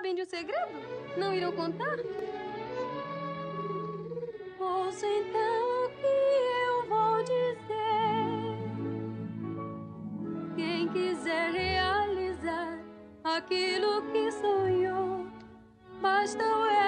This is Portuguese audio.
sabem de um segredo? Não irão contar? Ouça então o que eu vou dizer. Quem quiser realizar aquilo que sonhou, basta o